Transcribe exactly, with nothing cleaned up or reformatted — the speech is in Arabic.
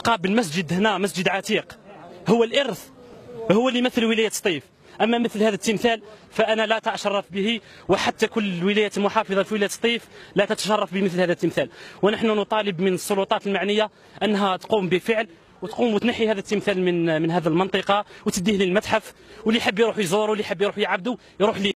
تلقى بالمسجد هنا مسجد عتيق هو الإرث، هو اللي يمثل ولاية سطيف. أما مثل هذا التمثال فأنا لا أتشرف به، وحتى كل الولايات المحافظة في ولاية سطيف لا تتشرف بمثل هذا التمثال. ونحن نطالب من السلطات المعنية أنها تقوم بفعل وتقوم وتنحي هذا التمثال من من هذه المنطقة وتديه للمتحف، واللي يحب يروح يزور واللي يحب يروح يعبده يروح لي.